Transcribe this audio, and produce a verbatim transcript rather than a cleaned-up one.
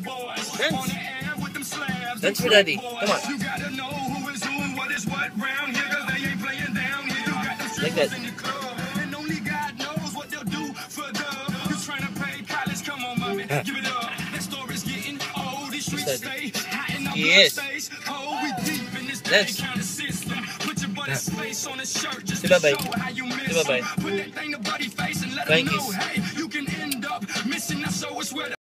Dance. Dance for daddy. Come on. Like that. Yes. Dance. Say bye-bye. Say bye-bye. Thank you.